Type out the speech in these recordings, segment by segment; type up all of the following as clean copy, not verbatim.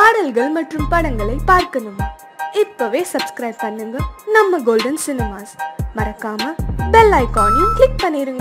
பாடல்கள் மற்றும் படங்களை பார்க்கணுமா? இப்பவே சப்ஸ்கிரைப் பண்ணுங்க நம்ம கோல்டன் சினிமாஸ். மறக்காம பெல் ஐகானையும் கிளிக் பண்ணிருங்க.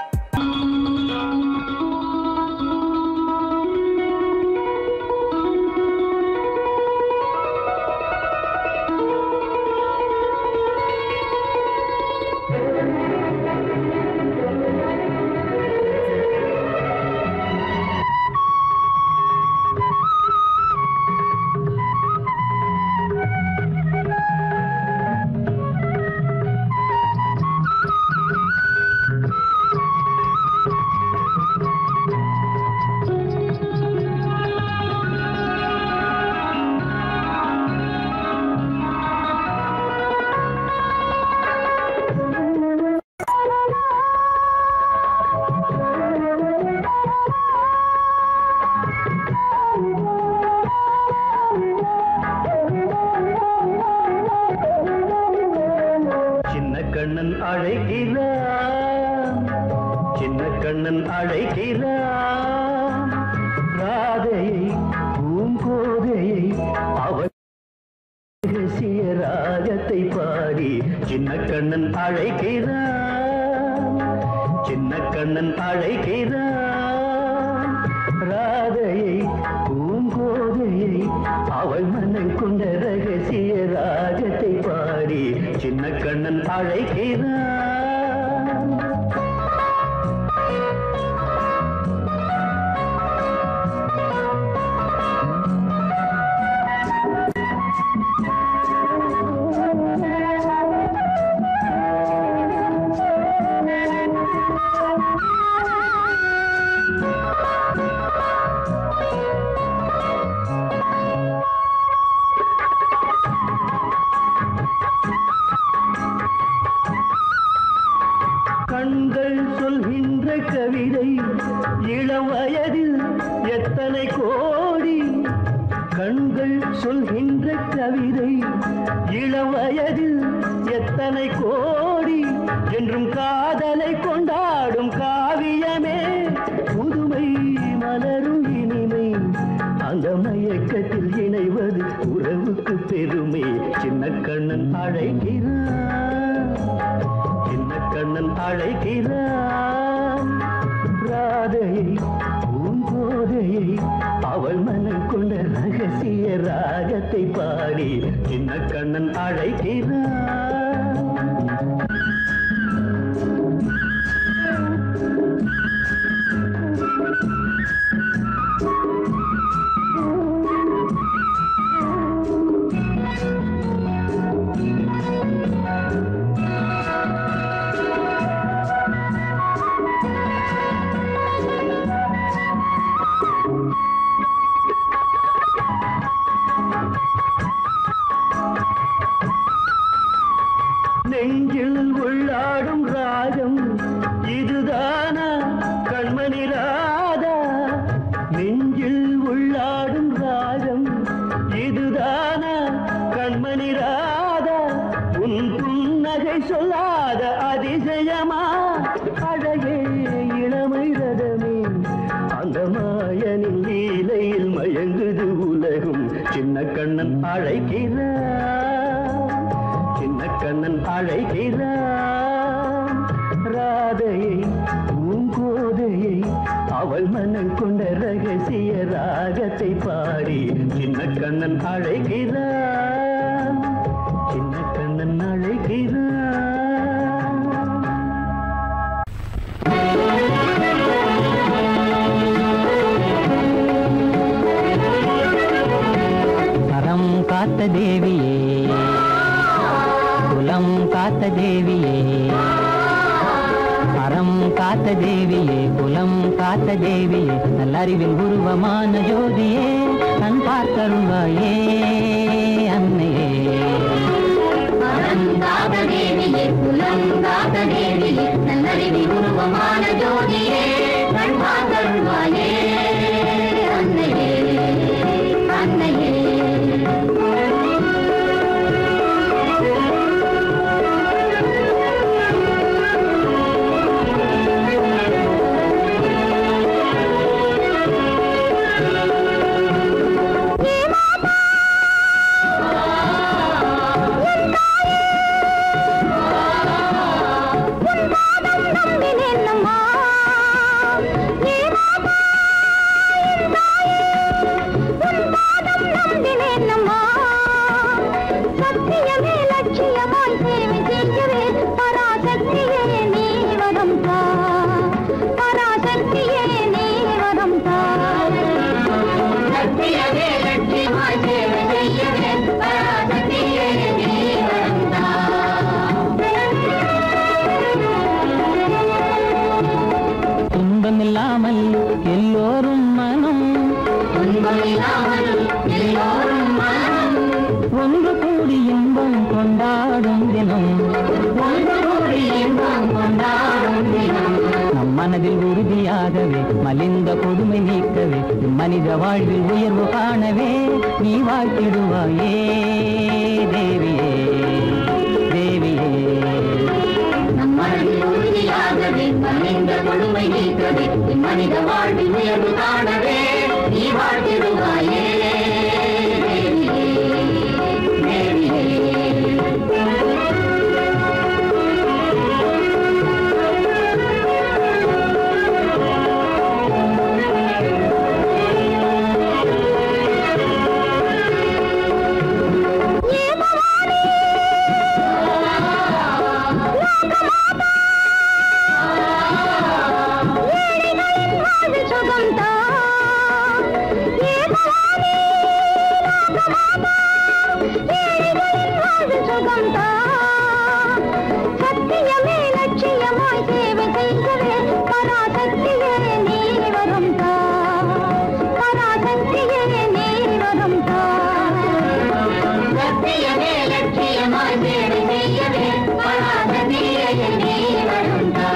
கண்ணன் அழைக்கிறான், சின்ன கண்ணன் அழைக்கிறான், ராதையை பூங்கோதையை அவள் ரகசிய ராகத்தை பாடி சின்ன கண்ணன் அழைக்கிறான், சின்ன கண்ணன் அழைக்கிறான், ராதையை பூங்கோதையை அவள் மனம் கொண்ட ரகசிய ராகத்தை பாடி சின்ன கண்ணன் அழைக்கிறான். கண்கள் சொல்கின்ற கவிதை இளம் வயதில் எத்தனை கோடி, கண்கள் சொல்கின்ற கவிதை இளம் வயதில் எத்தனை கோடி, என்றும் காதலை கொண்டாடும் காவியமே புதுமை மலரும் இனிமை, அந்த மயக்கத்தில் இணைவது உறவுக்கு பெருமை. சின்ன கண்ணன் அழைக்கிறான், சின்ன கண்ணன் அழைக்கிறான், ராதையை பூங்கோதையை அவள் மனம் கொண்ட ரகசிய ராகத்தை பாடி சின்ன கண்ணன் அழைக்கிறான். நெஞ்சில் உள்ளாடும் ராகம் இதுதானா கண்மணி ராதா, நெஞ்சில் உள்ளாடும் ராகம் இதுதானா கண்மணி ராதா, உன் புன்னகை சொல்லாத அதிசயமா அழகே இளமை ரதமே, அந்த மாயனின் லீலையில் மயங்குது உலகும். சின்ன கண்ணன் அழைக்கிறான், சின்ன கண்ணன் அழைக்கிறான், ராதையை பூங்கோதையை அவள் மனம் கொண்ட ரகசிய ராகத்தை பாடி சின்ன கண்ணன் அழைக்கிறான், சின்ன கண்ணன் அழைக்கிறான். அறம் காத்த தேவியே, குலம் காத்த தேவியே, அறம் காத்த தேவியே, குலம் காத்த தேவியே, நல்லறிவின் உருவமான ஜோதியே, கண் பார்த்தருள்வாயே அன்னையே. அறம் காத்த தேவியே, குலம் காத்த தேவியே, நல்லறிவின் உருவமான ஜோதியே, கண் பார்த்தருள்வாயே அன்னையே, அன்னையே. ஏமா மனதில் உறுதியாகவே மலிந்த கொடுமை நீக்கவே மனித வாழ்வில் உயர்வு காணவே நீ வாழ்த்திடுவாயே தேவியே தேவியே. நம் மனதில் உறுதியாகவே மலிந்த கொடுமை நீக்கவே மனித வாழ்வில் உயர்வு காணவே நீ வாழ்த்திடுவாயே தேவியே தேவியே. சத்தியமே லட்சியமாய் சேவை செய்கவே பராசக்தியே நீ வரும் தா பராசக்தியே நீ வரும் தா. சத்தியமே லட்சியமாய் சேவை செய்யவே பராசக்தியே நீ வரும் தா.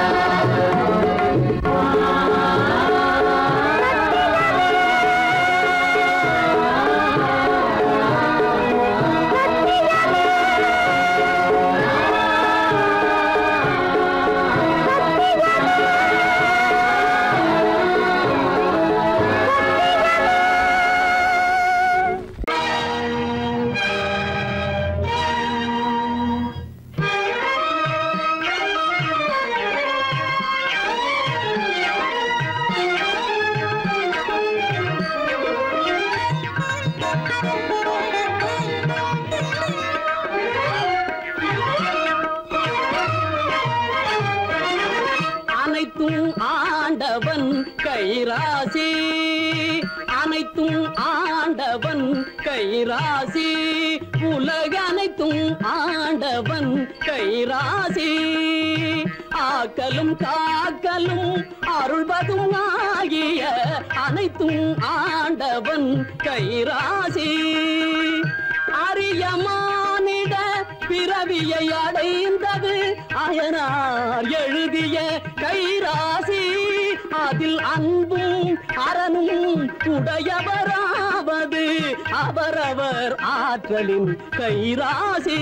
அனைத்தும் ஆண்டவன் கைராசி அனைத்தும் ஆண்டவன் கைராசி உலக அனைத்தும் ஆண்டவன் கைராசி ஆக்கலும் காக்கலும் அருள்வதும் ஆகிய அனைத்தும் ஆண்டவன் கைராசி அரிய மானிட பிறவியை அடைந்தது அயனார் எழுதிய கைராசி அதில் அன்பும் அரணும் உடையவராவது அவரவர் ஆற்றலின் கைராசி.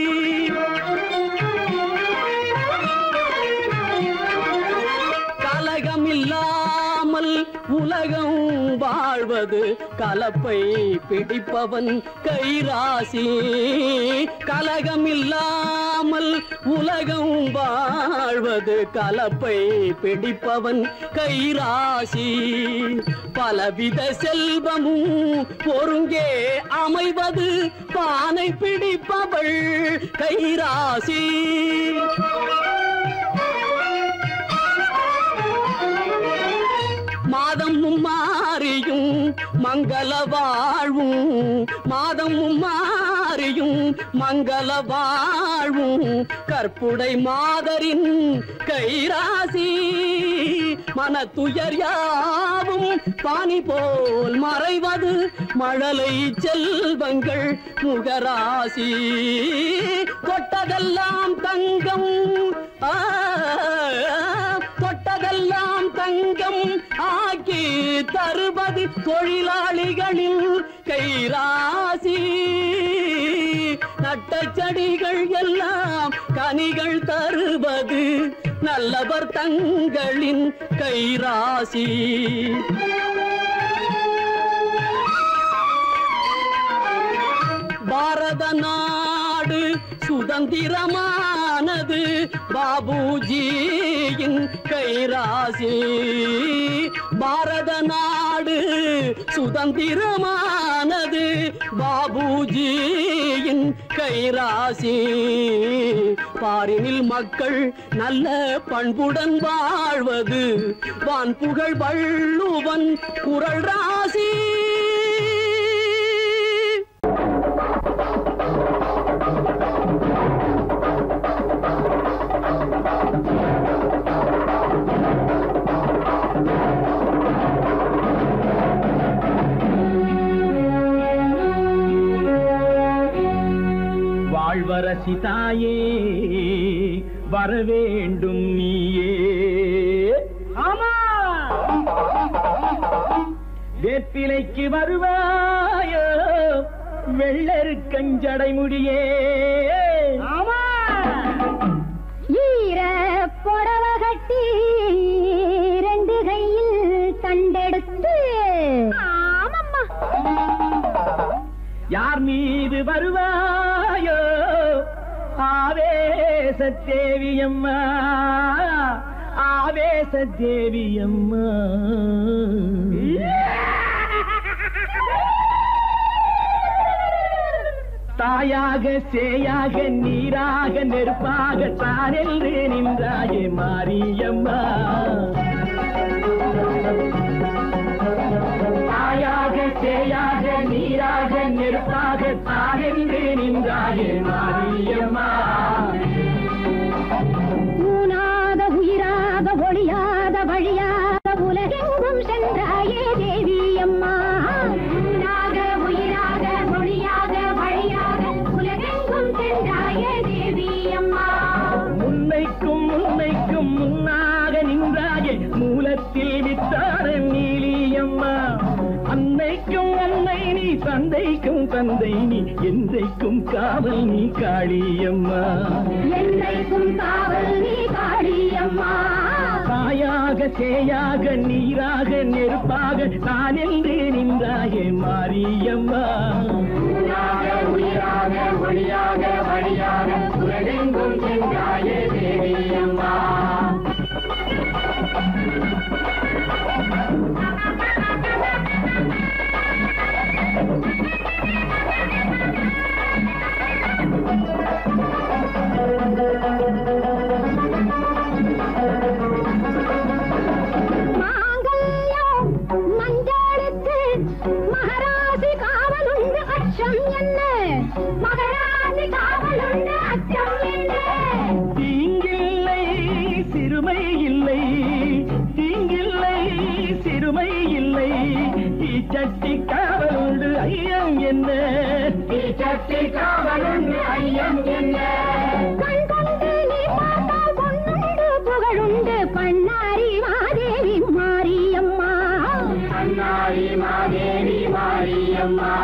கலகமில்லாமல் உலகம் வாழ்வது கலப்பை பிடிப்பவன் கைராசி கலகமில்லாமல் உலகம் வாழ்வது கலப்பை பிடிப்பவன் கைராசி பலவித செல்வமும் ஒருங்கே அமைவது பானை பிடிப்பவள் கைராசி. மாதமும் மாறியும் மங்கள வாழ்வும் மாதமும் மாறியும் மங்கள வாழ்வும் கற்புடை மாதரின் கைராசி மனத்துயர் யாவும் பானி போல் மறைவது மழலை செல்வங்கள் முகராசி தொட்டதெல்லாம் தங்கம் தொட்டதெல்லாம் தங்கம் ஆக்கி தருவது தொழிலாளிகளின் கைராசி நட்ட செடிகள் எல்லாம் கனிகள் தருவது நல்லவர் தங்களின் கைராசி. பாரத நாடு சுதந்திரமானது பாபுஜியின் கைராசி பாரத நாடு சுதந்திரமானது பாபுஜியின் கைராசி பாரினில் மக்கள் நல்ல பண்புடன் வாழ்வது வான் புகழ் வள்ளுவன் குரல் ராசி. வாழ்வரசி தாயே வரவேண்டும் நீயே. ஆமா வேப்பிலைக்கு வருவாயோ வெள்ளரு கஞ்சடை முடியே. ஆமா, ஈர புடவ கட்டி 2 கையில் தண்டெடுத்து. ஆமம்மா. யார் மீது வருவாயோ ஆவேச தேவியம்மா, ஆவேச தேவியம்மா. தாயாக சேயாக நீராக நெருப்பாக தானென்று நின்றாயே மாரியம்மா. தாயாக சேயாக நீராக நெருப்பாக தானென்று நின்றாயே மாரியம்மா. ஊனாத உயிராத ஒளியாத வழியாத உலகெங்கும் சென்றாயே தேவி அம்மா. ஊனாக உயிராக ஒளியாக வழியாக உலகெங்கும் சென்றாயே தேவி அம்மா. முன்னைக்கும் முன்னைக்கும் முன்னாக நின்றாயே மூலத்தில் வித்தார நீலியம்மா. அன்னைக்கும் அன்னை நீ தந்தைக்கும் தந்தை நீ என்றைக்கும் காவல் நீ காளியம்மா. என்றைக்கும் காவல் நீ காளியம்மா. தாயாக சேயாக நீராக நெருப்பாக நான் என்று நின்றாயே மாரியம்மா. ஊனாக உயிராக ஒளியாக வழியாக உலகெங்கும் சென்றாயே தேவி அம்மா. மாங்கல்யம் மஞ்சளுக்கு மகராசி காவலுண்டு அச்சம் என்ன. மகராசி காவலுண்டு அச்சம் என்ன. தீங்கில்லை சிறுமை இல்லை, தீங்கில்லை சிறுமை இல்லை. தீச்சட்டி காவலுண்டு ஐயம் என்ன, தீச்சட்டி காவலுண்டு ஐயம் என்ன. கண் கண்டு நீ பார்த்தால் பொன்னுண்டு புகழுண்டு பண்ணாரி மாதேவி மாரியம்மா. பண்ணாரி மாதேவி மாரியம்மா.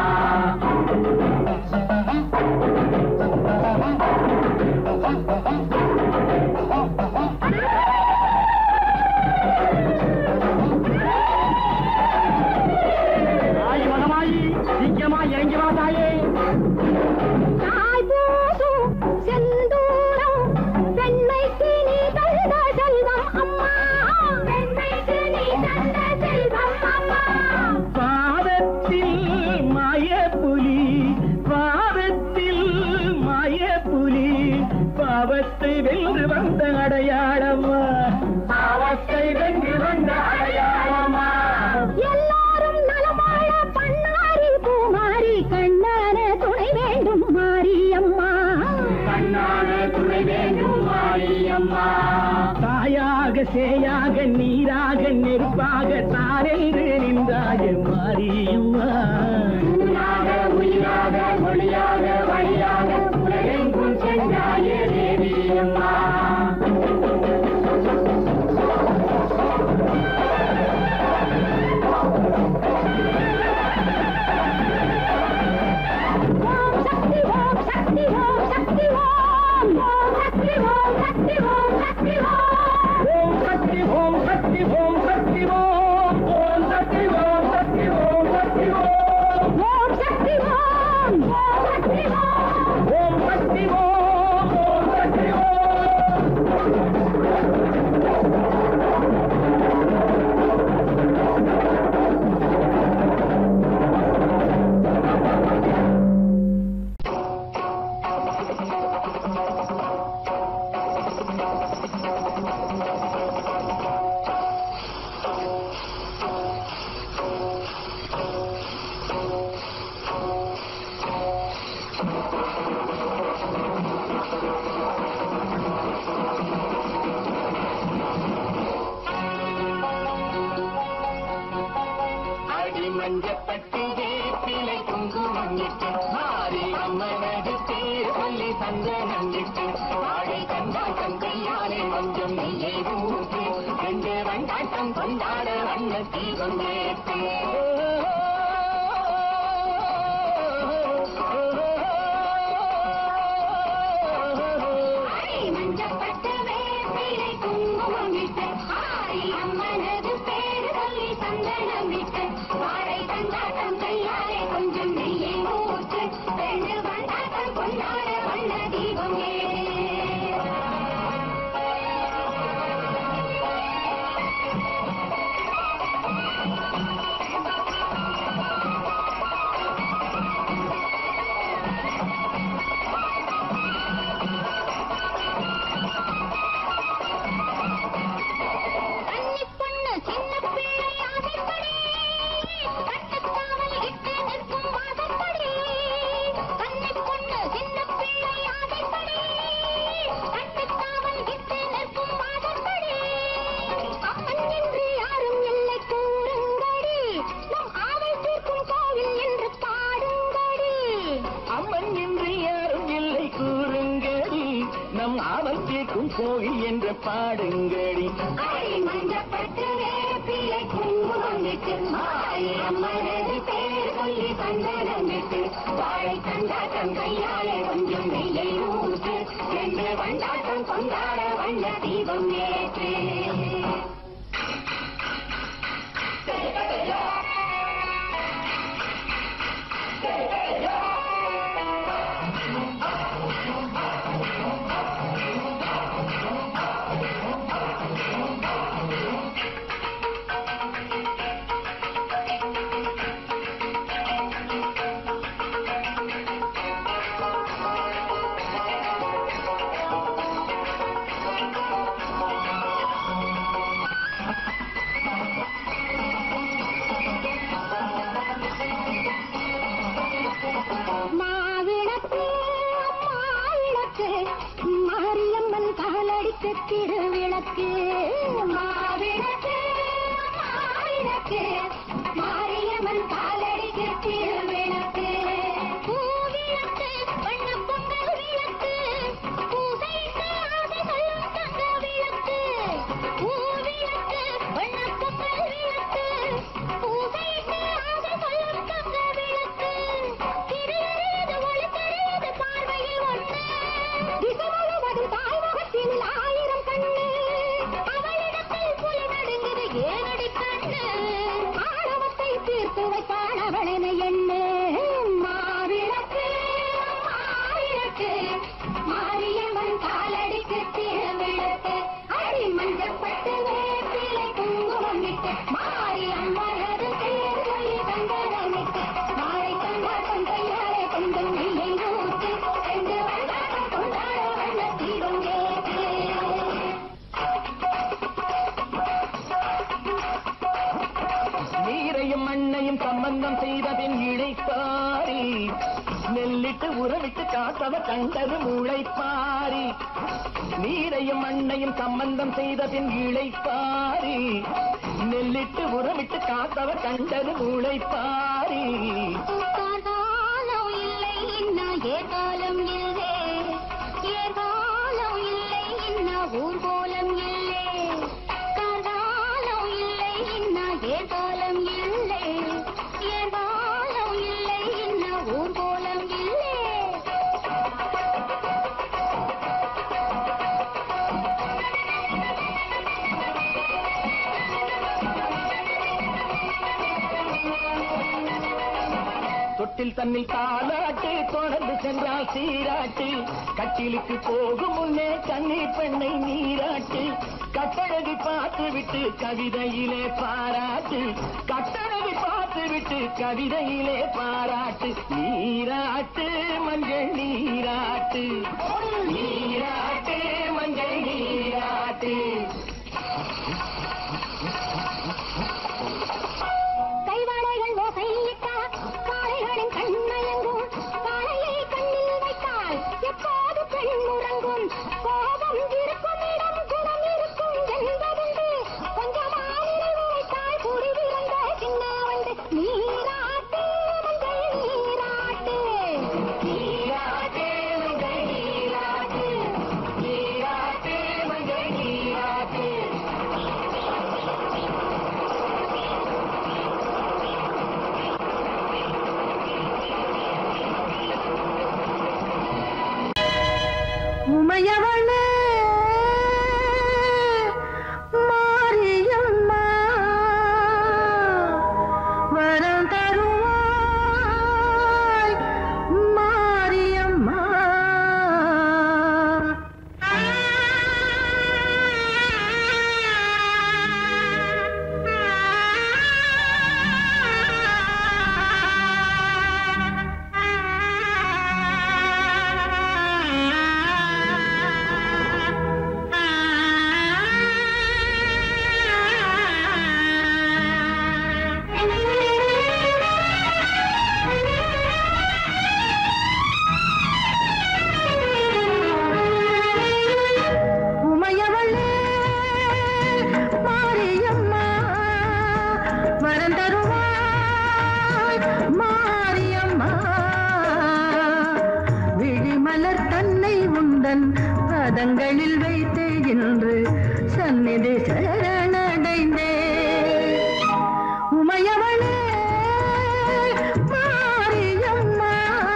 தாய் பூசும் செந்தூரம் பெண்மைக்கு நீ தந்த செல்வம் அம்மா. பெண்மைக்கு நீ தந்த செல்வம் அம்மா. பாதத்தில் மாயப்புலி, பாதத்தில் மாயப்புலி. பாவத்தை வென்று வந்த அடையாளமா, பாவத்தை வென்று வந்த அடையாளமா. எல்லாரும் நலமாழ பண்ணாரி பூமாரி கண்ணான துணை வேண்டும் மாரியம்மா. கண்ணான துணை வேண்டும் மாரியம்மா. தாயாக சேயாக நீராக நெருப்பாக தானென்று நின்றாய மாரியம்மா. ஊனாக உயிராக ஒளியாக வழியாக உலகெங்கும் சென்றாயே தேவி அம்மா. ஓம் சக்தி ஓம் சக்தி ஓம் சக்தி ஓம். ஓம் சக்தி ஓம் சக்தி ஓம் சக்தி ஓம். ஓம் சக்தி ஓம் சக்தி ஓம் சக்தி ஓம். ஓம் சக்தி ஓம் சக்தி ஓம் சக்தி ஓம். ஓம் சக்தி ஓம் ஓம் சக்தி ஓம். ஓம் சக்தி ஓம் ஓம் சக்தி ஓம். மஞ்சப்பட்டு வேப்பிலை குங்குமம் இட்டு மாறி அம்மனது பேர் சொல்லி சந்தனம் இட்டு வாழை கண்டாட்டம் கையாலே மஞ்சம் நெய்யை ஊற்று ரெண்டு வண்டாட்டம் கொண்டாட வண்ண தீபம் ஏற்று மஞ்சப்பட்டு வேப்பிலை குங்குமம் விட்டு ஆரி அம்மனது பேரு சொல்லி சந்தனம் விட்டு வாழை தந்தாட்டம் கையாலே கொஞ்சம் நெய்யை ஊற்று ரெண்டு வந்தாட்டம் கொண்டாட வண்ண தீபம் கோவில் என்ற பாடுங்கடி மஞ்சப்பட்டு வேப்பிலை குங்குமம் விட்டு மாறி அம்மனது பேர் சொல்லி சந்தனம் விட்டு வாழை தந்தாட்டம் கையாலே கொஞ்சம் நெய்யை ஊற்று என்று வண்டாட்டம் கொண்டாட வண்ண தீபம் ஏற்று திருவிளக்கு மாவிளக்கு மாவிளக்கு மாரியம்மன் காலடிக்கு திருவிளக்கு பூவிளக்கு வண்ண பொங்கல் விளக்கு பூசைக்கு ஆசை சொல்லும் தங்க விளக்கு பூவிளக்கு வண்ண பொங்கல் விளக்கு பூசைக்கு ஆசை சொல்லும் தங்க விளக்கு திரையறியது ஒளி தெரியுது பார்வையில் ஒன்று திசை முழுவதும் தாய்முகத்தில் ஆயிரம் கண்ணு அவளிடத்தில் புலி நடுங்குது ஏனடி கண்ணு ஆணவத்தை தீர்த்து வைப்பாள் அவளென எண்ணு மாவிளக்கு மாவிளக்கு மாரியம்மன் காலடிக்கு திருவிளக்கு அடி மஞ்சப்பட்டு வேப்பிலை குங்குமம் விட்டு மாரியம்மனது பேர் சொல்லி சந்தனம் விட்டு மாலை கண்டாட்டம் கையாலே கொஞ்சம் நெய்யை ஊற்று ரெண்டு வந்தாட்டம் கொண்டாட வண்ண தீபம் ஏற்று நீரையும் மண்ணையும் சம்பந்தம் செய்தபின் இழைப்பாரி நெல்லிட்டு உறவிட்டு காத்தவ கண்டது முளைப்பாரி நீரையும் மண்ணையும் சம்பந்தம் செய்தபின் இழைப்பாரி நெல்லிட்டு உறவிட்டு காத்தவ கண்டது முளைப்பாரி காலம் இல்லை இன்னும் ஏகாலம் இல்லை ஏகாலம் இல்லை இன்னும் ஊர்கோலம் இல்லை காலம் இல்லை இன்னும் ஏகாலம் இல்லை ஏகாலம் இல்லை இன்னும் ஊர்கோலம் இல்லை தொட்டில் தன்னில் தாலாட்டு தொடர்ந்து சென்றால் சீராட்டு கட்டிலுக்கு போகும் முன்னே கண்ணி பெண்ணை நீராட்டு கட்டழகி பார்த்து விட்டு கவிதையிலே பாராட்டு கட்டழகி பார்த்து விட்டு கவிதையிலே பாராட்டு நீராட்டு மஞ்சள் நீராட்டு நீராட்டு மஞ்சள் நீராட்டு கைவாடைகள் ஓசையிட்டா காளைகளின் கண்மயங்கும் காளையை கண்ணில் வைத்தால் எப்போது பெண் உறங்கும் கோபம் இருக்கும் இடம் குணம் இருக்கும் என்பதுண்டு கொஞ்சமானிலை உரைத்தால் குடி விழுந்த சின்ன வந்து நீராட்டு மஞ்சள் நீராட்டு நீராட்டு மஞ்சள் நீராட்டு உமையவளே மாரியம்மா வரம் தருவாய் மாரியம்மா. பாதங்களில் வைத்து இன்று சந்நிதி சரணடைந்தே உமையவளே மாரியம்மா.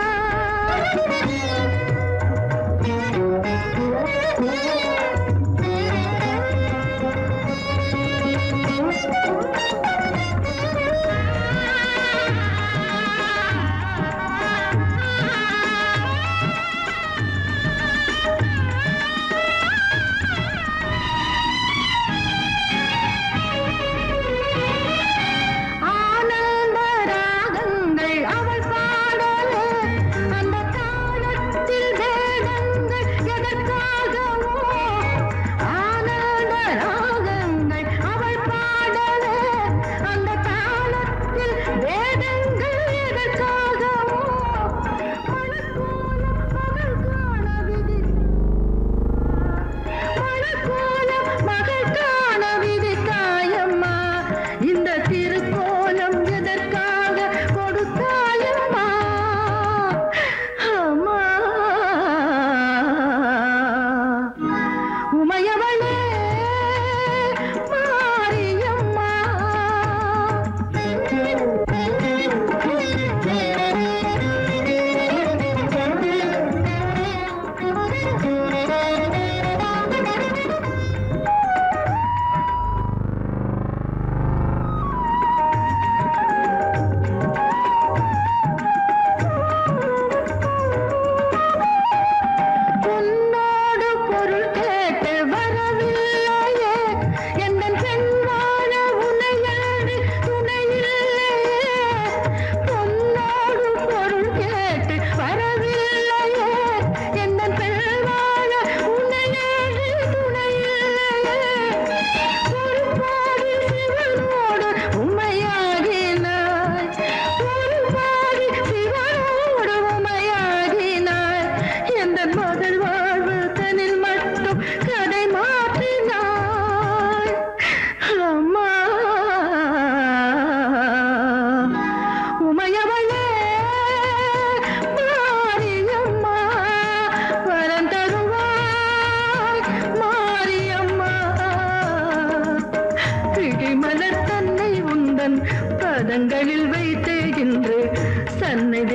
பாதங்களில் வைத்து இன்று சந்நிதி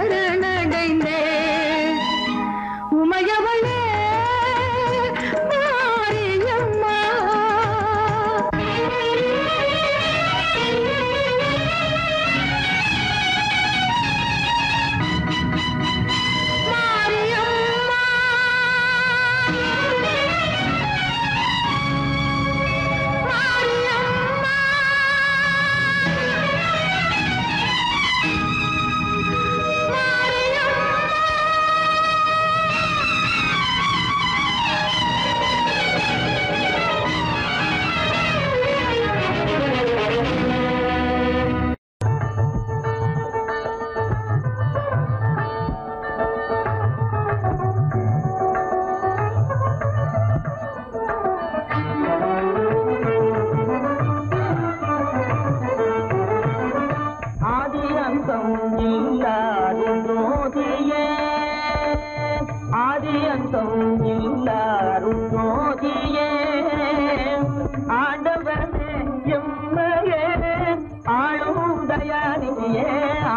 சரணடைந்தே உமையவளே மாரியம்மா.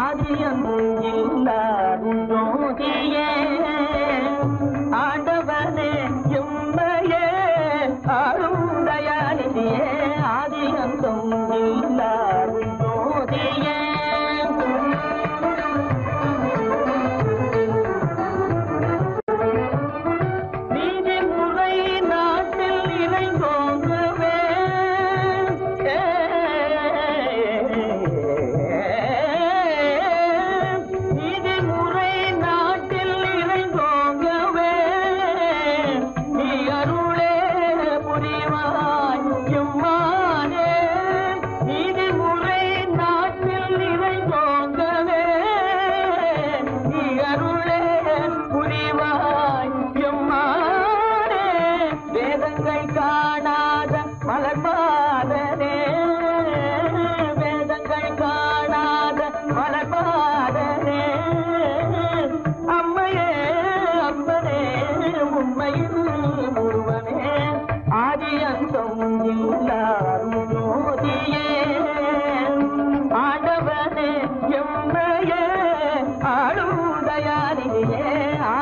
ஆண்டவர்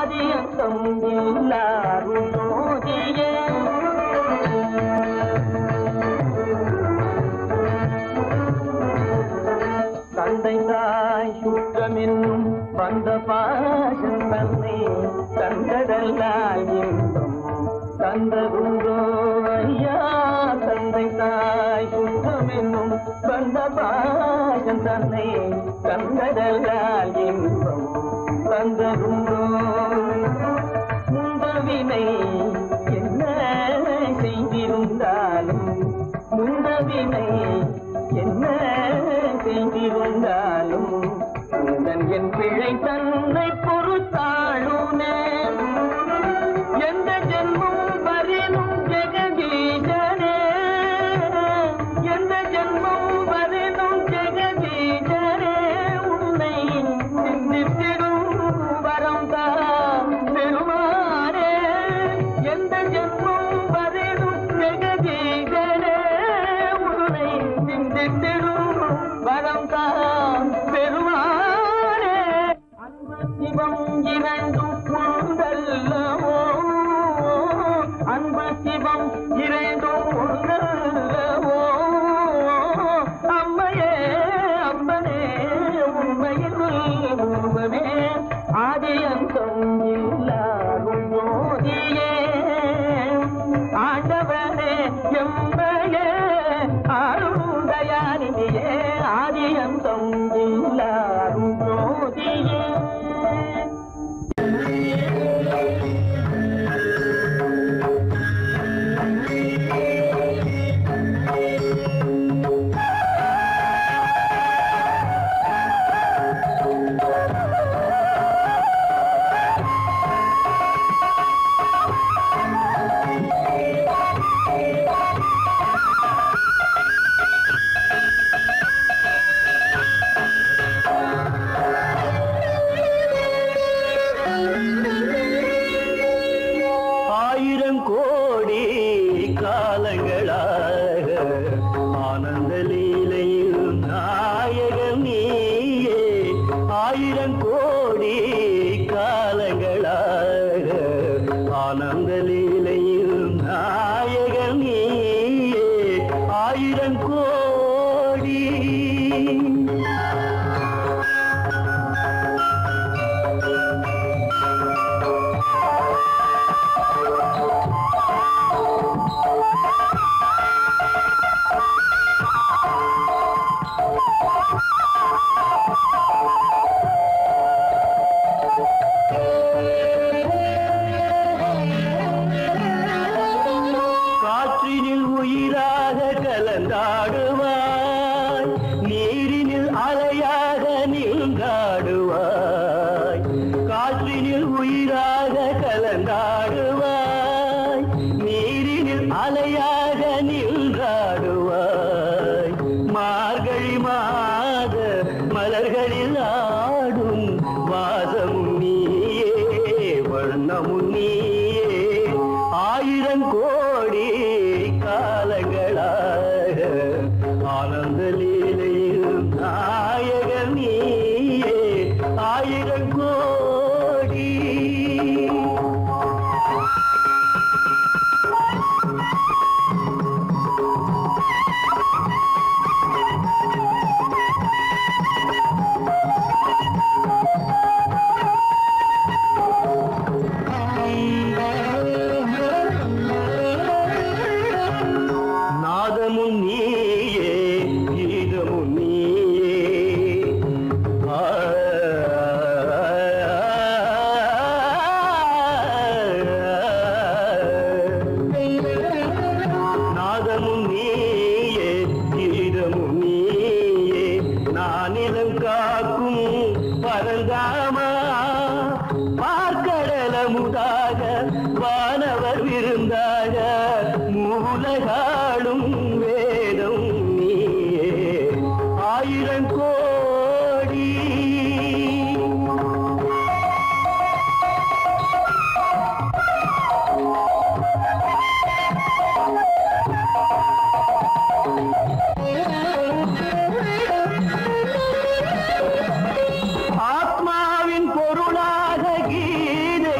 ஆதியந்தம் எல்லாரும் ஜோதியே தந்தை தாய் சுற்றமென்னும் வந்த பாசம் தன்னை தந்ததல்லால் இன்பம் தந்ததுண்டோ ஐயா தந்தை தாய் சுற்றமென்னும் வந்த பாசம் தன்னை தந்ததல்லால் இன்பம் தந்ததுண்டோ முந்தவினை என்ன செய்திருந்தாலும் முந்தவினை என்ன செய்திருந்தாலும் உடன் என் பிழை தன்னை பொறுத்தாளுமே எந்த ஜென்மம் வரினும் ஜெகதீசனே எந்த ஜென்மம் வரினும் ஜெகதீசனே உன்னை சிந்தித்திடும் வரம் தான் பெருமானே எந்த ஜென்மம் வரினும் ஜெகதீசனே உன்னை சிந்தித்திடும் வரம் தான் பெருமானே அன்பு சிவம் இரண்டும் ஒன்றல்லவோ அன்பு சிவம் இரண்டும் ஒன்றல்லவோ அம்மையே அம்மனே உண்மையில் உருவமே ஆதியந்தம் எல்லாரும் மோதியே ஆண்டவனே எம்மையே ஆளுதயானியே ஆதியந்தம் எல்லாரும் மோதியே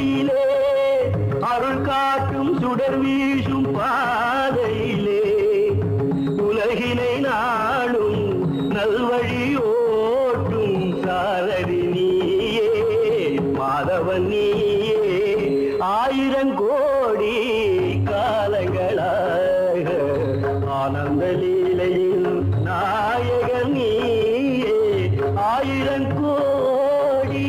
நடையிலே அருள் காட்டும் சுடர் வீசும் பாதையிலே உலகினை நாளும் நல்வழி ஓட்டும் சாரதி நீயே மாதவன் நீயே ஆயிரம் கோடி காலங்களாக ஆனந்த லீலையில் நாயகன் நீயே ஆயிரம் கோடி.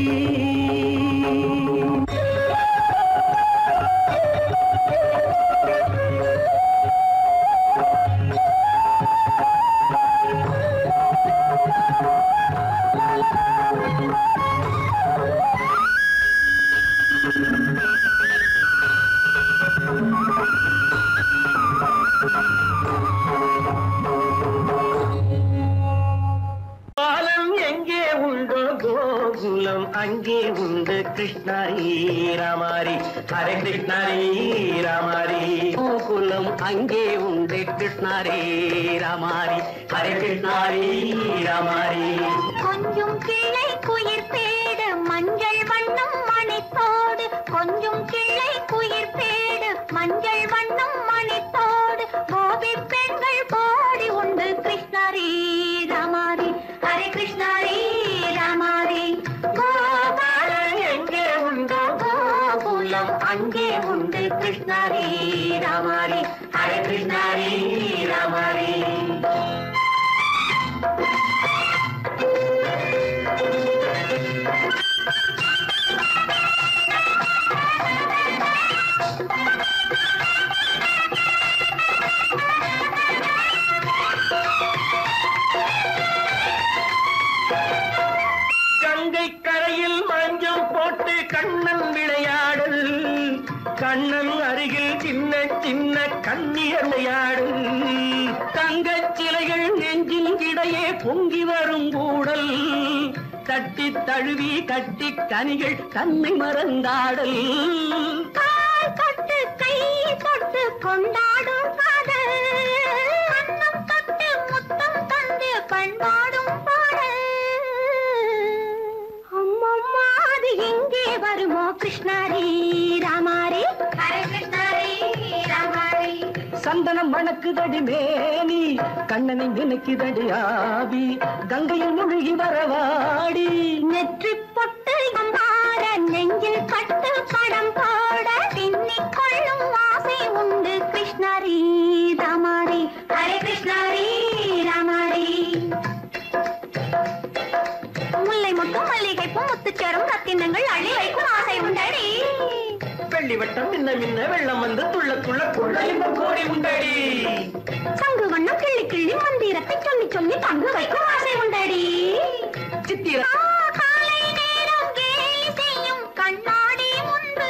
பாலம் எங்கே உண்டோ கோகுலம் அங்கே உண்டு கிருஷ்ணாரி ராமாரி ஹரே கிருஷ்ணாரி ராமாரி கோகுலம் அங்கே உண்டு கிருஷ்ணாரி ராமாரி ஹரே கிருஷ்ணாரி ராமாரி. கொஞ்சம் கிளை குயிர் பேடு மஞ்சள் வண்ணம் மணித்தோடு கொஞ்சம் கிளை குயிர் பேடு மஞ்சள் வண்ணம் மணித்தோடு கோபி பெண்கள் கோடி உண்டு கிருஷ்ணாரி ராமாரி ஹரே கிருஷ்ணாரி ராமாரி. கோபாலன் எங்கே உண்டோ கோகுலம் அங்கே உண்டு கிருஷ்ணாரி ராமாரி ஹரே கிருஷ்ணாரி ராமாரி. கங்கை கரையில் மஞ்சள் போட்டு கண்ணன் விளையாடல் கண்ணன் அருகில் சின்ன சின்ன கண்ணீர் விளையாடல் தங்கச் சிலைகள் நெஞ்சின் இடையே பொங்கி வரும் கூடல் தட்டி தழுவி கட்டி கனிகள் தன்னை மறந்தாடல் கால் தொட்டு கை தொட்டு கொண்டாடும் காதல் கண்ணம் தொட்டு முத்தம் தந்து பண்பாடும் பாடல் அம்மம்மா அது எங்கே வருமோ கிருஷ்ணாரி ராமாரி ஹரே கிருஷ்ணாரி ராமாரி. சந்தனம் மணக்குதடி மேனி கண்ணனை நினைக்குதடி ஆவி கங்கையில் முழுகி வரவாடி நெற்றி பொட்டு மாற நெஞ்சில் கட்டு படம் போட பின்னிக் கொள்ளும் ஆசை உண்டு கிருஷ்ணாரி ராமாரி ஹரே கிருஷ்ணாரி ராமாரி. முல்லை மொட்டும் மல்லிகைப்பூ முத்துச்சேரும் ரத்தினங்கள் அள்ளி வைக்கும் ஆசை உண்டடி வெள்ளி வட்டம் மின்ன மின்ன வெள்ளம் வந்து துள்ள துள்ள கொள்ள இந்த கோடி உண்டடி சங்கு வண்ணம் கிள்ளி கிள்ளி மந்திரத்தை சொல்லி சொல்லி தங்கு வைக்கும் ஆசை உண்டடி சித்திர காலை நேரம் கேலி செய்யும் கண்ணாடி முன்பு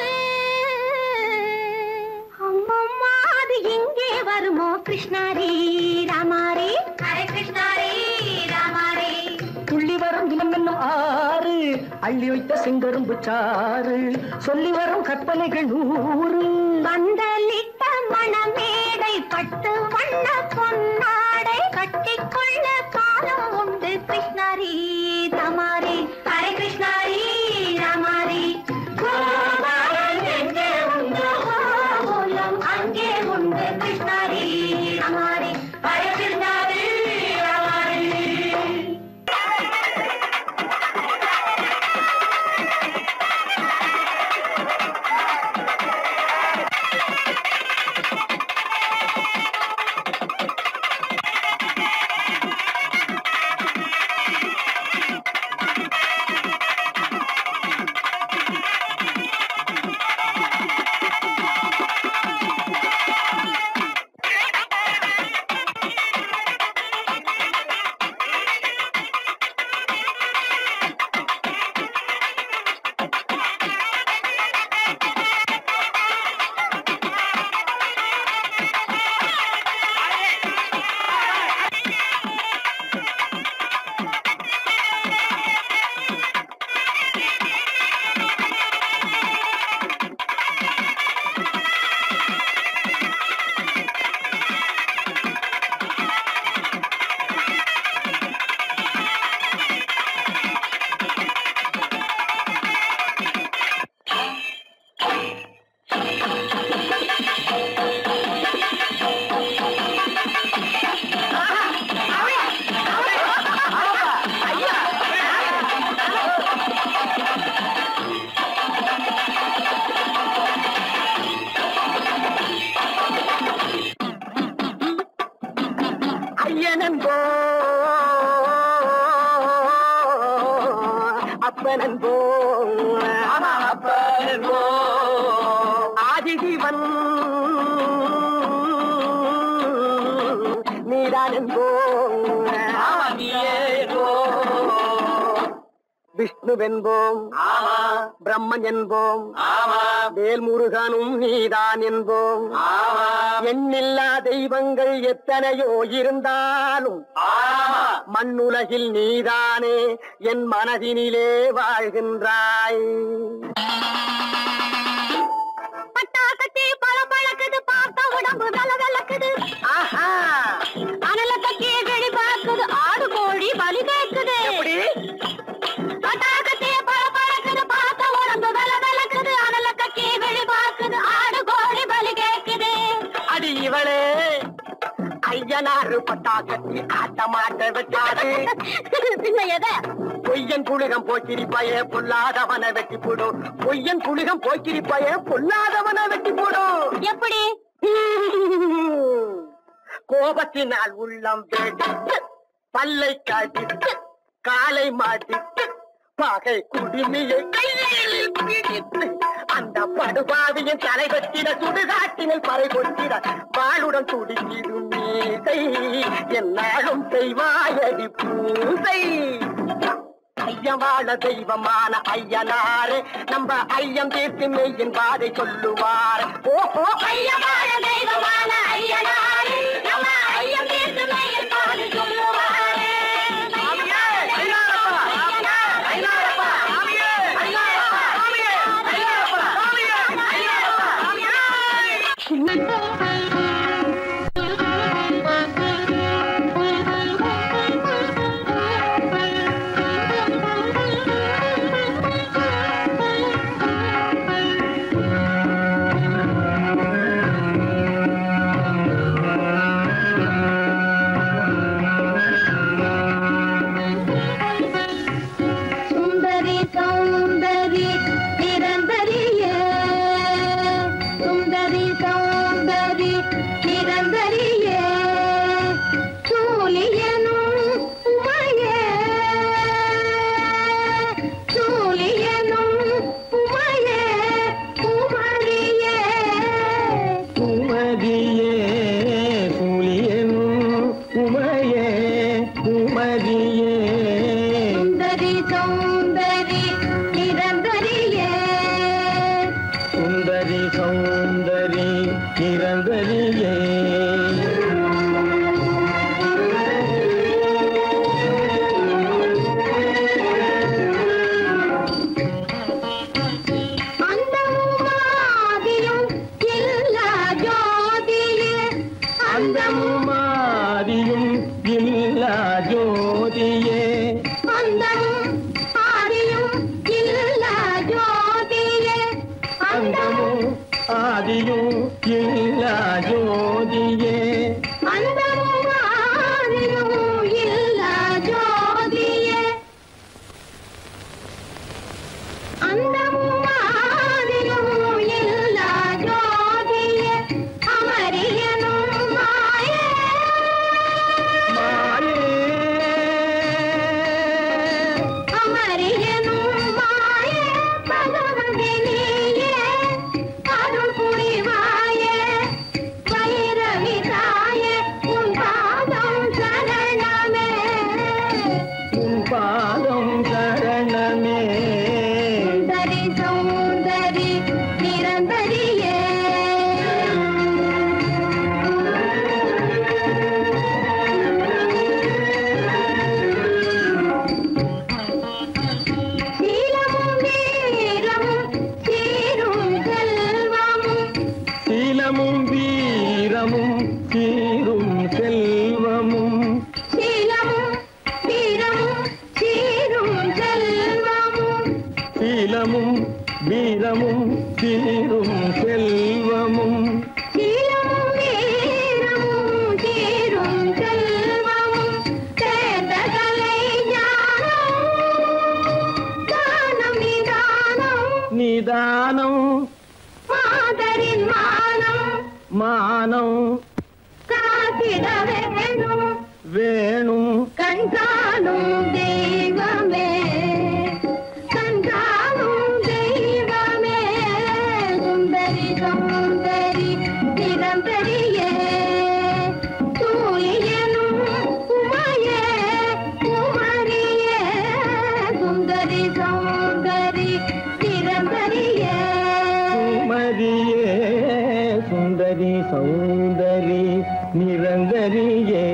அம்மம்மா அது எங்கே வருமோ கிருஷ்ணாரி ராமாரி ஹரே கிருஷ்ணாரி ராமாரி. துள்ளி வரும் தினம் என்னும் ஆறு அள்ளி வைத்த செங்கரும்பு சாறு சொல்லி வரும் கற்பனைகள் 100 பந்தலிட்ட மணமேடை பட்டு வண்ண பொன்னாடை கட்டிக்கொள்ள காலம் உண்டு கிருஷ்ணாரி ராமாரி ஹரே கிருஷ்ணாரி ராமாரி. கோபாலன் எங்கே உண்டோ கோகுலம் அங்கே உண்டு கிருஷ்ணாரி ராமாரி ஹரே கிருஷ்ணாரி ராமாரி. அப்பன் என்போம் அப்பன் என்போம் ஆதிசிவன் நீதான் என்போம் விஷ்ணுவென்போம் பிரம்மன் என்போம் வேல்முருகனும் நீதான் என்போம் எண்ணில்லா தெய்வங்கள் எத்தனையோ இருந்தாலும் மண்ணுலகில் நீதானே என் மனதினிலே வாழ்கின்றாய். பட்டாக்கத்தி பழம் பழக்குது பார்த்த உடம்பு வெல வெலக்குது அனல கத்தி வெடி பார்க்குது ஆடு கோழி பலி கேட்குது பட்டாக்கத்தி பழம் பழக்குது பார்த்த உடம்பு வெல வெலக்குது அனல கத்தி வெடி பார்க்குது ஆடு கோழி பலி கேட்குது. அடி இவளே ஐயனாறு பட்டாக்கத்தி ஆட்ட மாட்ட வச்சாரு பின்ன எத பொய்யன் புலிகம் போக்கிரிப்பாயே பொல்லாதவனை வெட்டி போடும் பொய்யன் புலிகம் போக்கிரிப்பாயே பொல்லாதவனை வெட்டி போடும். எப்படி கோபத்தினால் உள்ளம் வெடித்து பல்லை காட்டிட்டு காலை மாட்டிட்டு பகை குடிமையை கையில் பிடித்து அந்த படுபாவியின் தலை வெட்டிட சுடுகாட்டினில் பறை கொட்டிட வாளுடன் துடிக்கிடும் மீசை என்னாலும் செய்வாயடி பூசை. ஐயம் வாழ தெய்வமான ஐயனாரு நம்ம ஐயம் தீர்த்து மெய்யின் பாதை சொல்லுவார். ஓஹோ ஐயம் வாழ தெய்வமான ஐயனாரு நம்ம ஐயம் தீர்த்து மெய்யின் பாதை சொல்லுவார். வேணும் கண்டாலும் தெய்வமே கண் சௌந்தரி நிரந்தரியே.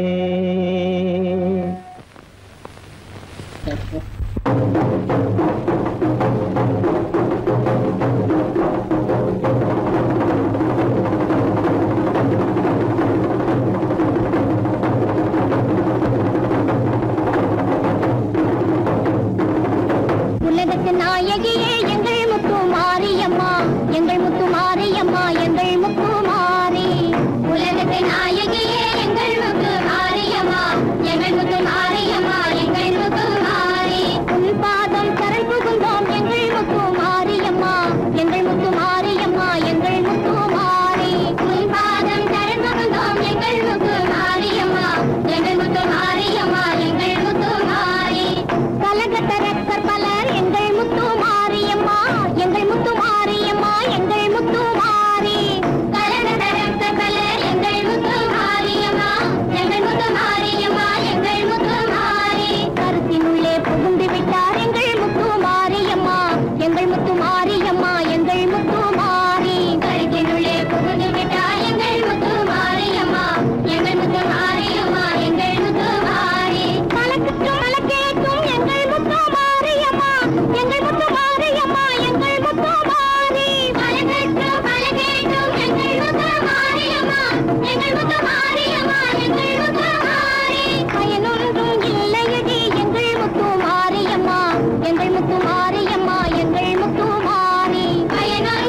உலகத்து நாயகியே எங்கள் முத்து மாரியம்மா, எங்கள் முத்து மாரியம்மா, எங்கள் முத்து மாரி. உலகத்து நாயகியே எங்கள் முத்து மாரியம்மா, எங்கள் முத்து மாரியம்மா, எங்கள் முத்து மாரி. உன் பாதம் கரை புகுந்தோம் எங்கள் முத்து மாரியம்மா, எங்கள் முத்து மாரியம்மா, எங்கள் முத்து மாரி. உன் பாதம் கரை புகுந்தோம் எங்கள் முத்து மாரியம்மா, எங்கள் முத்து மாரியம்மா, எங்கள் முத்து மாரி. கலகத்தர கற்பலர் எங்கள் முத்து மாரியம்மா, எங்கள் முத்து மாரியம்மா, எங்கள் முத்து மாரி. கலகத்தர கற்பலர் எங்கள் முத்து மாரியம்மா, எங்கள் முத்து மாரியம்மா, எங்கள் முத்து மாரி. கருத்தினுள்ளே புகுந்து விட்டார் எங்கள் முத்து மாரியம்மா, எங்கள் முத்து மாரியம்மா, எங்கள் முத்து மாரி. கருத்தினுள்ளே புகுந்து விட்டார் எங்கள் முத்து மாரியம்மா, எங்கள் முத்து மாரியம்மா, எங்கள் முத்து மாரி. கலக்கட்டும் கலக்கேட்டும் எங்கள் முத்து மாரியம்மா, எங்கள் முத்து மாரியம்மா, எங்கள் முத்து மாரி. கலக்கட்டும் கலக்கேட்டும் எங்கள் முத்து மாரியம்மா, எங்கள் முத்து மாரியம்மா, எங்கள் முத்து மாரி. பயனொன்றும் இல்லையடி எங்கள் முத்து மாரியம்மா, எங்கள் முத்து மாரியம்மா, எங்கள் முத்து மாரி. பயனொன்றும்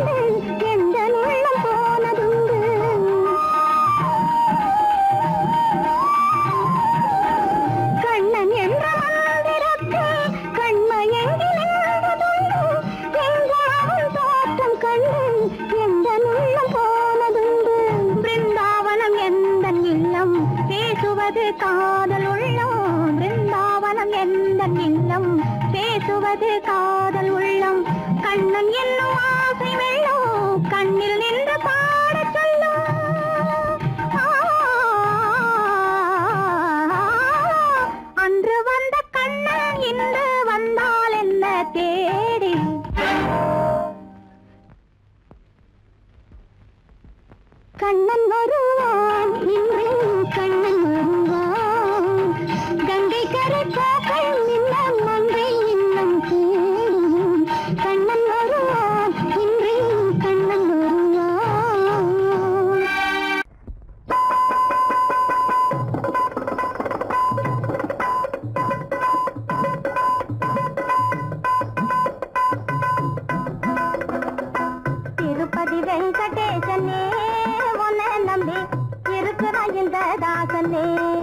கண்டு எந்த உள்ளம் போனதுண்டு. கண்ணன் என்ற மந்திரத்து கண்மயங்கில் நின்றதுண்டு. எங்காவும் தோற்றம் கண்டு எந்த உள்ளம் போனதுண்டு. பிருந்தாவனம் எந்த இல்லம் பேசுவது காதல் உள்ளம். பிருந்தாவனம் எந்த இல்லம் பேசுவது காதல் உள்ளம். கண்ணன் என்னும் ஆசை வெள்ளம் கண்ணில் நின்று பாடச் சொல்லும். அன்று வந்த கண்ணன் இன்று வந்தால் என்ன தேடி. கண்ணன் வருவான் இன்று கண்ணன் வருவான். கங்கை கரை போக்கள் இன்னும் ஒன்றை இன்னும் தேடும். கண்ணன் வருவான் இன்று கண்ணன் வருவான். திருப்பதி வெங்கடேசனே உன்னை நம்பி இருக்கிறான் இந்த தாசனே.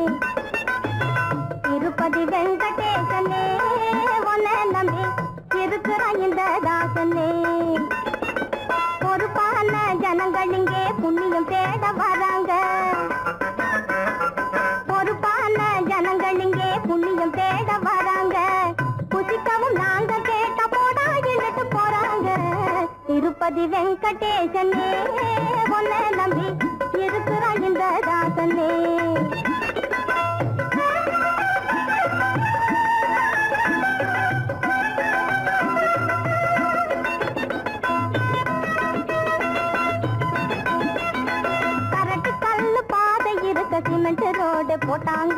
திருப்பதி வெங்கடேசனே உன்னை நம்பி இருக்கிறான் இந்த தாசனே. பொறுப்பான ஜனங்கள் இங்கே புண்ணியம் தேட வராங்க. பொறுப்பான ஜனங்கள் இங்கே புண்ணியம் தேட வராங்க. புசிக்கவும் நாங்க கேட்ட போடா இழுட்டு போறாங்க. திருப்பதி வெங்கடேசனே உன்னை நம்பி இருக்கிறான் இந்த தாசனே. கரட்டு கல்லு பாதை இருக்க சிமெண்ட் ரோடு போட்டாங்க.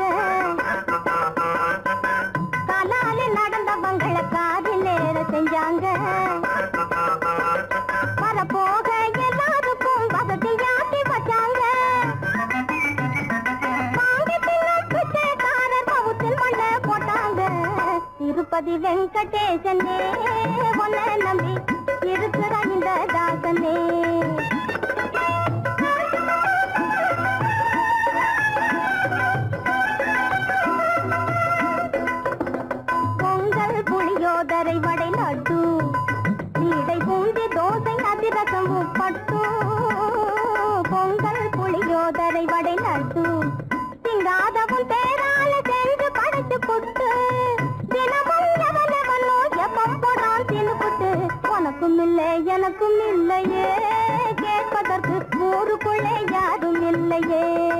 காலாலே நடந்தவங்களை காதில் ஏற செஞ்சாங்க. வரப்போக எல்லாருக்கும் வசதியாக்கி வச்சாங்க. வாங்கி தின்னும் பிச்சைக்காரர் பவுத்தில் மண்ண போட்டாங்க. திருப்பதி வெங்கடேசனே உன்னை நம்பி இருக்கிறான் இந்த தாசனே. பொங்கல் புளியோதரை வடை லட்டு நீடை பூந்தி தோசை அதிரசம் உப்பட்டு. பொங்கல் புளியோதரை வடை லட்டு திங்காதவும் தேரால சென்று படைச்சு புட்டு. தினமும் எவனவனோ எப்பம் போடான் தின்னுபுட்டு. உனக்கும் இல்லை எனக்கும் இல்லையே கேட்பதற்கு ஊருக்குள்ளே யாரும் இல்லையே.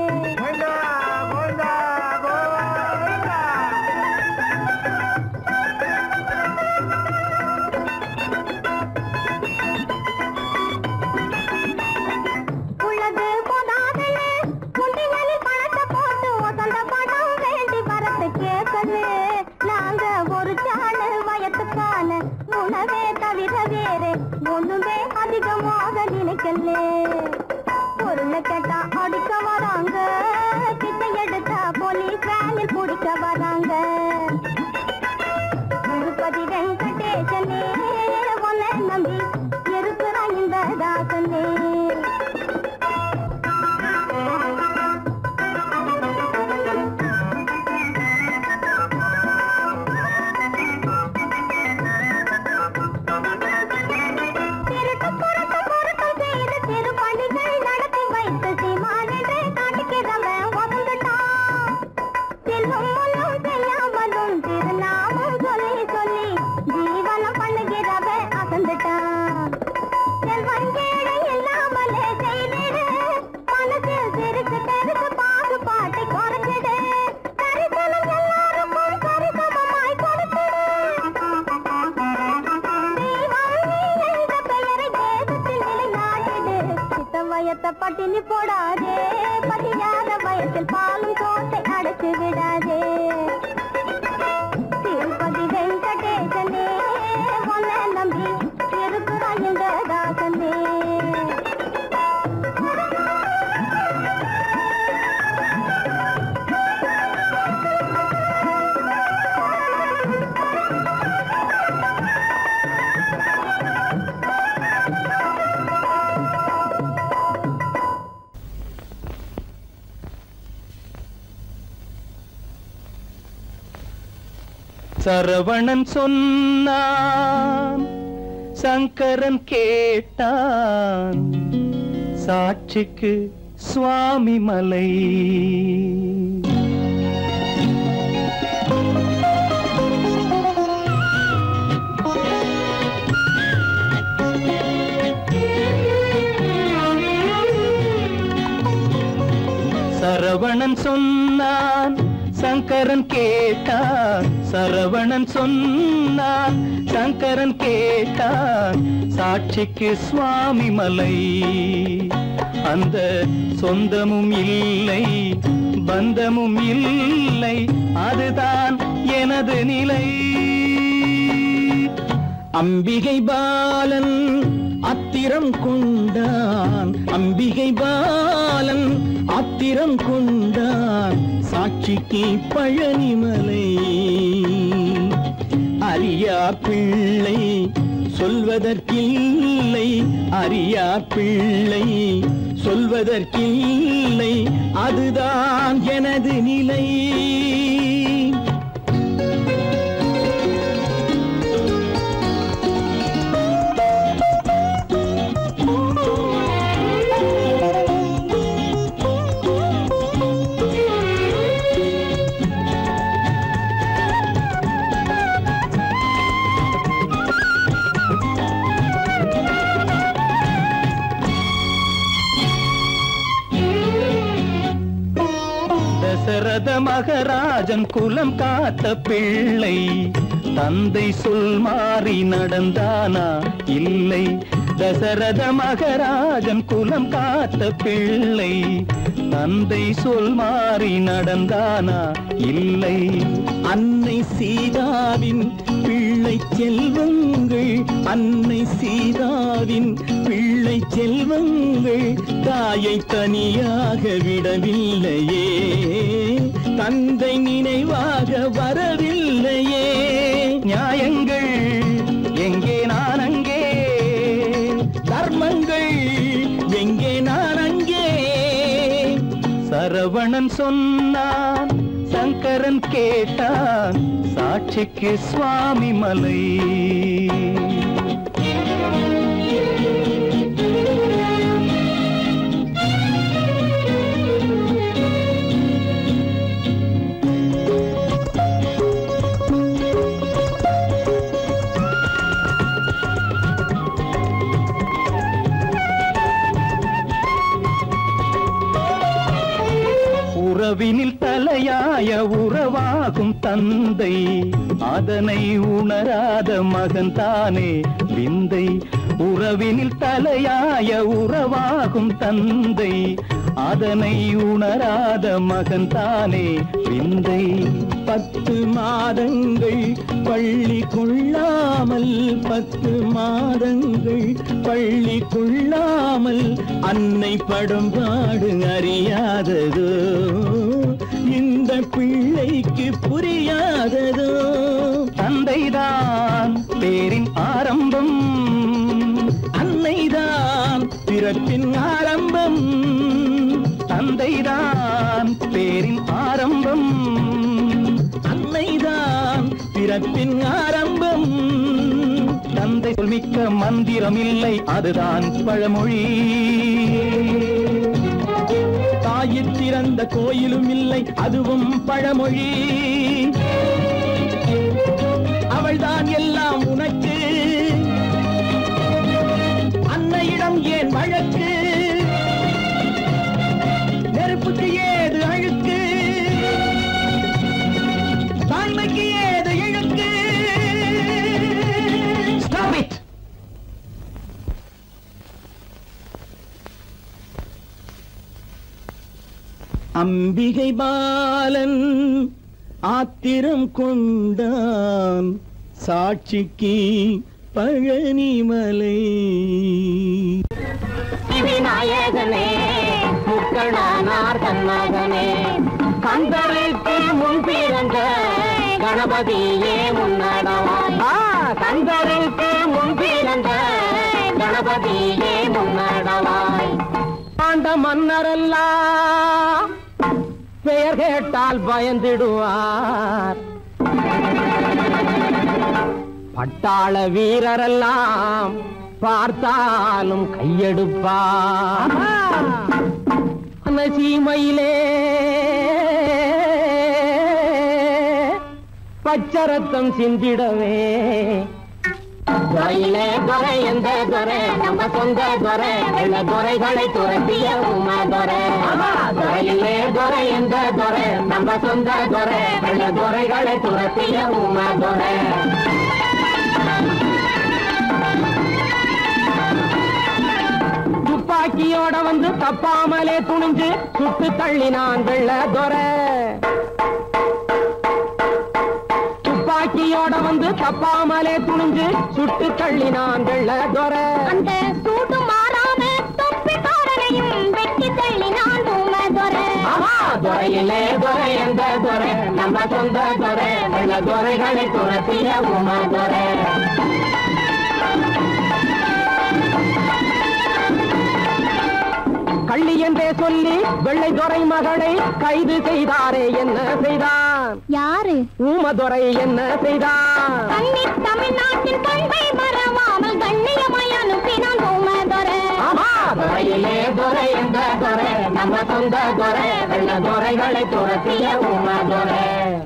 உள்ளது போதாதல்ல குண்டிகளில் பணத்தை போட்டு ஒசந்த பணம் வேண்டி வரத்து கேட்கல. நாங்க ஒரு சாணு வயத்துக்கான உணவே தவிர வேறு ஒண்ணுமே அதிகமாக நினைக்கல. பொருளை கேட்டா அடிக்க வராங்க. பிச்சை எடுத்தா போலீஸ் வேனில் பிடிக்க வராங்க. திருப்பதி வெங்கடேசனே உன்னை நம்பி இருக்கிறான் இந்த தாசனே. திருட்டு புரட்டு பொருத்தம் செய்து திருப்பணிகள் நடத்தி வைத்து சீமான் என்று காட்டுகிறவன் வந்துட்டான். செல்லும் முன்னும் செய்யாமலும் திருநாமம் சொல்லி சொல்லி ஜீவனம் பண்ணுகிறவன் அசந்துட்டான். செல்வன் ஏழை இல்லாமலே செய்திடு. மனசில் சிறுக்கு தெருக்கு பாகுபாட்டை குறைச்சிடு. தரிசனம் எல்லாருக்கும் சரிசமமாய் கொடுத்திடு. தெய்வம் நீ என்ற பெயரை தேசத்தில் நிலைநாட்டிடு. சித்தம் வயத்த பட்டினி போடாதே. பதியாத வயத்தில் பாலும் கோட்டை அடைச்சு விடாதே. திருப்பதி வெங்கடேசனே உன்னை நம்பி இருக்கிறான் இந்த தாசனே. சரவணன் சொன்னான், சங்கரன் கேட்டான், சாட்சிக்கு சுவாமி மலை. சரவணன் சொன்னான், சங்கரன் கேட்டான், சரவணன் சொன்னான், சங்கரன் கேட்டான், சாட்சிக்கு சுவாமி மலை. அந்த சொந்தமும் இல்லை, பந்தமும் இல்லை, அதுதான் எனது நிலை. அம்பிகை பாலன் அத்திரம் கொண்டான், அம்பிகை பாலன் ஆத்திரம் கொண்டான், சாட்சிக்கு பழனிமலை. அரியா பிள்ளை சொல்வதற்கில்லை, அரியா பிள்ளை சொல்வதற்கில்லை, அதுதான் எனது நிலை. தசரத மகராஜன் குலம் காத்த பிள்ளை, தந்தை சொல் மாறி நடந்தானா இல்லை. தசரத மகராஜன் குலம் காத்த பிள்ளை, தந்தை சொல் மாறி நடந்தானா இல்லை. அன்னை சீதாவின் பிள்ளை செல்வங்கள், அன்னை சீதாவின் பிள்ளை செல்வங்கள் தாயை தனியாக விடவில்லையே, தந்தை நினைவாக வரவில்லையே. நியாயங்கள் எங்கே நான் அங்கே, தர்மங்கள் எங்கே நான் அங்கே. சரவணன் சொன்னான், சங்கரன் கேட்டான், சாட்சிக்கு சுவாமி மலை. உறவினில் தலையாய உறவாகும் தந்தை, அதனை உணராத மகன் தானே விந்தை. உறவினில் தலையாய உறவாகும் தந்தை, அதனை உணராத மகன் தானே விந்தை. 10 மாதங்கள் பள்ளி கொள்ளாமல், 10 மாதங்கள் பள்ளி கொள்ளாமல் அன்னை படும் பாடு அறியாததோ, இந்த பிள்ளைக்கு புரியாததோ. தந்தைதான் பேரின் ஆரம்பம், அன்னைதான் பிறப்பின் ஆரம்பம். தந்தைதான் பேரின் ஆரம்பம், அன்னைதான் பிறப்பின் ஆரம்பம். தந்தை சொல்மிக்க மந்திரம் இல்லை, அதுதான் பழமொழி. தாயிற் திறந்த கோயிலும் இல்லை, அதுவும் பழமொழி. அவள்தான் எல்லாம் உனக்கு, அன்னையிடம் ஏன் வழக்கு? நெருப்புக்கு ஏது அழுக்கு, தாய்மைக்கு ஏது இழுக்கு? Stop it! அம்பிகை பாலன் ஆத்திரம் கொண்டான், சாட்சிக்கு பழனிமலை. விநாயகனே முக்கணனார் தன்மகனே, கந்தருக்கு முன் பிறந்த கணபதியே முன்னடவாய். கந்தருக்கு முன் பிறந்த கணபதியே முன்னடவாய். ஆண்ட மன்னரெல்லாம் பெயர் கேட்டால் பயந்திடுவார், பட்டாள வீரரெல்லாம் பார்த்தாலும் கையெடுப்பா சீமையிலே பச்சரத்தம் சிந்திடவே துறையிலே துறை எந்த துறை நம்ம சொந்த துறை வெள்ள துறைகளை துரத்திய உமா துறை துறையிலே துறை எந்த துறை நம்ம சொந்த துறை வெள்ள துறைகளை துரத்திய உமா துறை துப்பாக்கியோட வந்து தப்பாமலே துணிஞ்சு சுட்டு தள்ளினான் வெள்ள துறை துப்பாக்கியோட வந்து தப்பாமலே துணிஞ்சு சுட்டு தள்ளினான் வெள்ள துறை அந்த சூடு மாறாம தொப்பிக்காரனையும் வெட்டி தள்ளினான் உமா துறை துறையிலே துறை எந்த துறை நம்ம சொந்த துறை வெள்ள துறைகளை துரத்திய உமா துறை கள்ளி என்றே சொல்லி வெள்ளை துறை மகளை கைது செய்தாரே என்ன செய்தான் யாரு ஊமதுரை என்ன செய்தான் கண்ணீர் தமிழ்நாட்டின் பண்பை மறவாமல் கண்ணியமாய் அனுப்பினான் ஊமதுரை துறையிலே துறை எந்த துறை நம்ம சொந்த துறை வெள்ள துறைகளை துரத்திய ஊமதுரை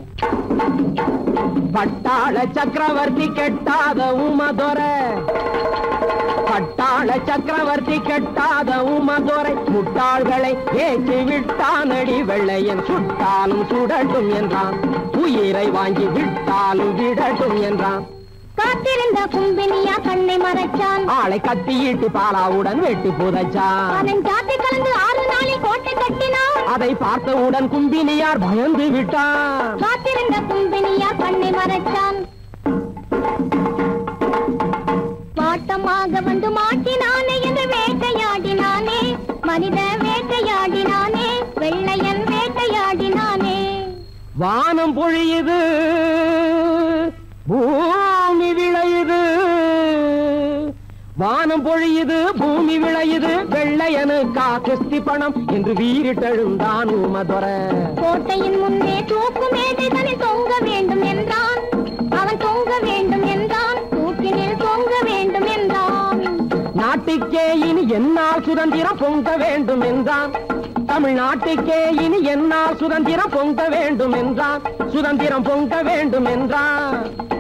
பட்டாள சக்கரவர்த்தி கெட்டாத ஊமதுரை பட்டாள சக்கரவர்த்தி கெட்டாத ஊமதுரை முட்டாள்களை ஏற்றி விட்டானடி வெள்ளையன் சுட்டாலும் சுடட்டும் என்றான் உயிரை வாங்கி விட்டாலும் விடட்டும் என்றான் காத்திருந்த கும்பினியா கண்ணை மறைச்சான் ஆளை கத்தியிட்டு பாலாவுடன் வெட்டி புதைச்சான் அவன் ஜாதி கலந்து 6 நாளில் கோட்டை கட்டினான் அதை பார்த்தவுடன் கும்பினியார் பயந்து விட்டான் காத்திருந்த கும்பினியா கண்ணை மறைச்சான் வாட்டமாக வந்து மாட்டினானே என்று வேட்டையாடினானே மனித வேட்டையாடினானே வெள்ளையன் வேட்டையாடினானே வானம் பொழியுது பூமி விளையுது வானம் பொழியுது பூமி விளையுது வெள்ளையனுக்கா கிஸ்தி பணம் என்று வீரிட்டெழுந்தான் ஊமதுரை கோட்டையின் முன்னே தூக்கு மேடைகளில் தொங்க வேண்டும் என்றான் அவன் தொங்க வேண்டும் என்றான் தூக்கினில் தொங்க வேண்டும் என்றான் நாட்டுக்கே இனி என்னால் சுதந்திரம் பொங்க வேண்டும் என்றான் தமிழ்நாட்டுக்கே இனி என்னால் சுதந்திரம் பொங்க வேண்டும் என்றான் சுதந்திரம் பொங்க வேண்டும் என்றான்